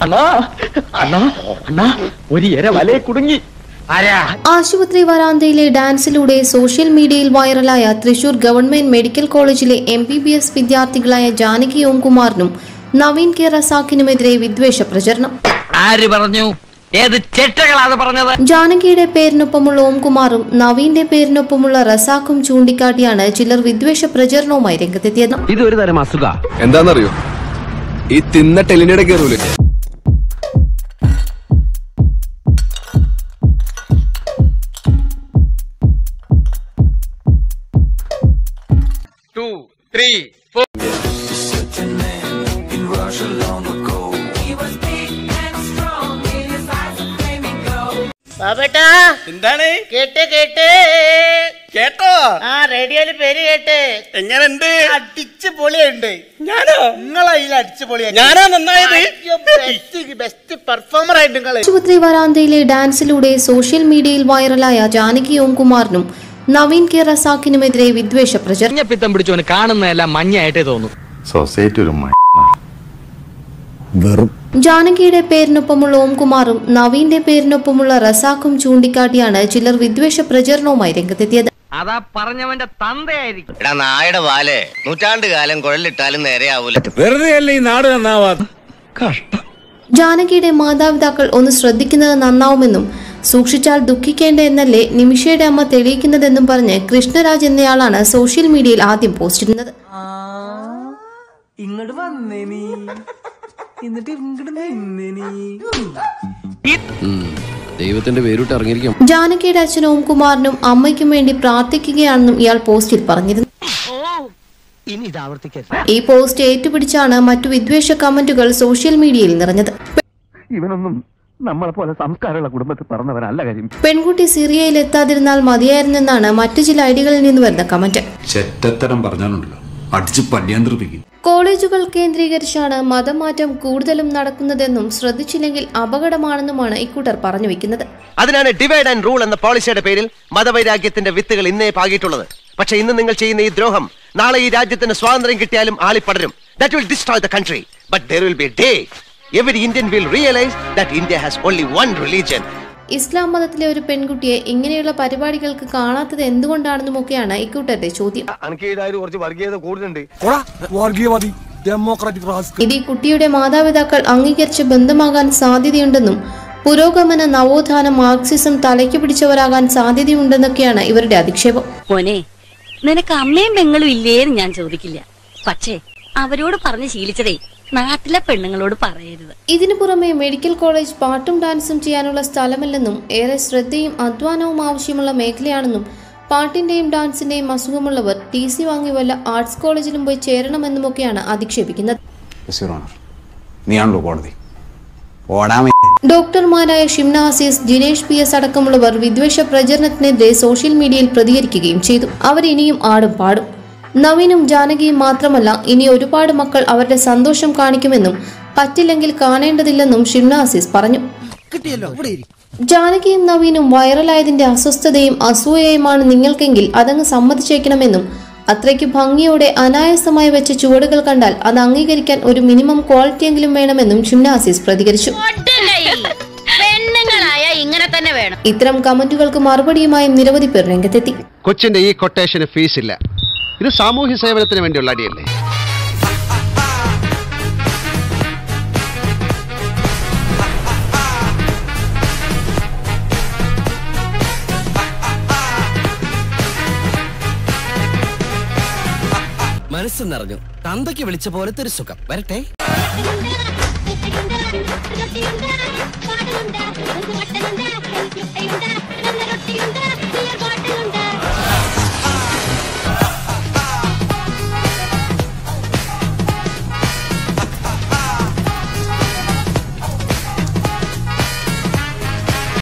ആശുപത്രി വരാന്തയിലെ ഡാൻസിലൂടെ സോഷ്യൽ മീഡിയയിൽ വൈറലായ തൃശൂർ ഗവൺമെന്റ് മെഡിക്കൽ കോളേജിലെ MBBS വിദ്യാർത്ഥികളായ ജാനകി ഓംകുമാറിനും നവീൻ കെ റസാഖിനുമെതിരെ വിദ്വേഷ പ്രചരണം. ജാനകിയുടെ പേരിനൊപ്പമുള്ള ഓംകുമാറും നവീന്റെ പേരിനൊപ്പമുള്ള റസാഖും ചൂണ്ടിക്കാട്ടിയാണ് ചിലർ വിദ്വേഷ പ്രചരണവുമായി രംഗത്തെത്തിയത്. ഇതൊരു തരം അസുഖ എന്താണെന്നറിയോ? ഈ തിന്ന ടെലിനിടെ കയറൂലേ. എന്താണ് കേട്ടോ? ആ റേഡിയോയില് പേര് കേട്ട് എങ്ങനെയുണ്ട്? അടിച്ചു പൊളിയുണ്ട്. ഞാനോ? നിങ്ങളതിൽ അടിച്ചു പൊളിയാ. ഞാനാ നന്നായത്. ബെസ്റ്റ് പെർഫോമർ ആയിട്ട് നിങ്ങൾ. ആശുപത്രി വരാന്തയിലെ ഡാൻസിലൂടെ സോഷ്യൽ മീഡിയയിൽ വൈറലായ ജാനകി ഓംകുമാറിനും നവീൻ കെ റസാഖിനുമെതിരെ വിദ്വേഷ പ്രചരണം. പിത്തം പിടിച്ചവന് കാണുന്നതെല്ലാം മഞ്ഞയായിട്ടേ തോന്നുന്നു. ജാനകിയുടെ പേരിനൊപ്പമുള്ള ഓംകുമാറും നവീന്റെ പേരിനൊപ്പമുള്ള റസാഖും ചൂണ്ടിക്കാട്ടിയാണ് ചിലർ വിദ്വേഷ പ്രചരണവുമായി രംഗത്തെത്തിയത്. അതാ പറഞ്ഞവന്റെ തന്തയായിരിക്കും. നായുടെ വാല് നൂറ്റാണ്ടുകാലം കുഴലിട്ടാലും നേരെയാവൂല. വെറുതെ ഈ നാട് നന്നാവാതെ. ജാനകിയുടെ മാതാപിതാക്കൾ ഒന്ന് ശ്രദ്ധിക്കുന്നത് നന്നാവുമെന്നും സൂക്ഷിച്ചാൽ ദുഃഖിക്കേണ്ട എന്നല്ലേ നിമിഷയുടെ അമ്മ തെളിയിക്കുന്നതെന്നും പറഞ്ഞ് കൃഷ്ണരാജ് എന്നയാളാണ് സോഷ്യൽ മീഡിയയിൽ ആദ്യം പോസ്റ്റ് ഇടുന്നത്. ദൈവത്തിന്റെ പേരിട്ട് ഇറങ്ങിയിരിക്കും. ജാനകിയുടെ അച്ഛൻ ഓംകുമാറിനും അമ്മയ്ക്കും വേണ്ടി പ്രാർത്ഥിക്കുകയാണെന്നും ഇയാൾ പോസ്റ്റിൽ പറഞ്ഞിരുന്നു. ഈ പോസ്റ്റ് ഏറ്റുപിടിച്ചാണ് മറ്റു വിദ്വേഷ കമന്റുകൾ സോഷ്യൽ മീഡിയയിൽ നിറഞ്ഞത്. ഇവനൊന്നും നമ്മളെ പോലെ സംസ്കാരമുള്ള കുടുംബത്തിൽ പറഞ്ഞവനല്ല കാര്യം. പെൺകുട്ടി സിറിയയിൽ എത്താതിരുന്നാൽ മതിയായിരുന്നെന്നാണ് മറ്റു ചില ഐഡികളിൽ നിന്ന് വരുന്ന കമന്റ്. കോളേജുകൾ കേന്ദ്രീകരിച്ചാണ് മതമാറ്റം കൂടുതലും നടക്കുന്നതെന്നും ശ്രദ്ധിച്ചില്ലെങ്കിൽ അപകടമാണെന്നുമാണ് ഇക്കൂട്ടർ പറഞ്ഞു വെക്കുന്നത്. അതിനാണ് ഡിവൈഡ് ആൻഡ് റൂൾ എന്ന പോളിസിയുടെ പേരിൽ മതവൈരാഗ്യത്തിന്റെ വിത്തുകൾ ഇന്നേ പാകിയിട്ടുള്ളത്. പക്ഷെ ഇന്ന് നിങ്ങൾ ചെയ്യുന്ന ഈ ദ്രോഹം നാളെ ഈ രാജ്യത്തിന് സ്വാതന്ത്ര്യം കിട്ടിയാലും ആളിപ്പടരും. That will destroy the country. But there will be a day every Indian will realize that India has only one religion. ഇസ്ലാം മതത്തിലെ ഒരു പെൺകുട്ടിയെ ഇങ്ങനെയുള്ള പരിപാടികൾക്ക് കാണാത്തത് എന്തുകൊണ്ടാണെന്നുമൊക്കെയാണ് ഇക്കൂട്ടരുടെ ചോദ്യം. ഇത് ഈ കുട്ടിയുടെ മാതാപിതാക്കൾ അംഗീകരിച്ച ബന്ധമാകാൻ സാധ്യതയുണ്ടെന്നും പുരോഗമന നവോത്ഥാന മാർക്സിസം തലയ്ക്ക് പിടിച്ചവരാകാൻ സാധ്യതയുണ്ടെന്നൊക്കെയാണ് ഇവരുടെ അധിക്ഷേപം. മോനെ, നിനക്ക് അമ്മയും പെങ്ങളും ഇല്ലേന്ന് ഞാൻ ചോദിക്കില്ല. പക്ഷേ അവരോട് പറഞ്ഞ് ശീലിച്ചതേ നാട്ടിലെ പെണ്ണുങ്ങളോട് പറയരുത്. ഇതിനു പുറമെ മെഡിക്കൽ കോളേജ് പാട്ടും ഡാൻസും ചെയ്യാനുള്ള സ്ഥലമല്ലെന്നും ഏറെ ശ്രദ്ധയും അധ്വാനവും ആവശ്യമുള്ള മേഖലയാണെന്നും പാട്ടിന്റെയും ഡാൻസിന്റെയും അസുഖമുള്ളവർ TC വാങ്ങി വല്ല ആർട്സ് കോളേജിലും പോയി ചേരണമെന്നുമൊക്കെയാണ് അധിക്ഷേപിക്കുന്നത്. ഡോക്ടർമാരായ ഷിംന അസീസ്, ജിനേഷ് PS അടക്കമുള്ളവർ വിദ്വേഷ പ്രചരണത്തിനെതിരെ സോഷ്യൽ മീഡിയയിൽ പ്രതികരിക്കുകയും ചെയ്തു. അവരിനിയും ആടും പാടും. നവീനും ജാനകിയും മാത്രമല്ല, ഇനി ഒരുപാട് മക്കൾ അവരുടെ സന്തോഷം കാണിക്കുമെന്നും പറ്റില്ലെങ്കിൽ കാണേണ്ടതില്ലെന്നും ഷിംന അസീസ് പറഞ്ഞു. ജാനകിയും നവീനും വൈറലായതിന്റെ അസ്വസ്ഥതയും അസൂയയുമാണ് നിങ്ങൾക്കെങ്കിൽ അതങ്ങ് സമ്മതിച്ചേക്കണമെന്നും അത്രയ്ക്ക് ഭംഗിയോടെ അനായാസമായി വെച്ച ചുവടുകൾ കണ്ടാൽ അത് അംഗീകരിക്കാൻ ഒരു മിനിമം ക്വാളിറ്റിയെങ്കിലും വേണമെന്നും ഷിംന അസീസ് പ്രതികരിച്ചു. ഇത്തരം കമന്റുകൾക്ക് മറുപടിയുമായും നിരവധി പേർ രംഗത്തെത്തി. കൊച്ചിന്റെ ഈ കൊട്ടേഷന് ഫീസ് ഇല്ല. ഇത് സാമൂഹ്യ സേവനത്തിന് വേണ്ടിയുള്ള അടിയല്ലേ? മനസ്സ് നിറഞ്ഞു. തന്തയ്ക്ക് വിളിച്ച പോലത്തെ ഒരു സുഖം. വരട്ടെ.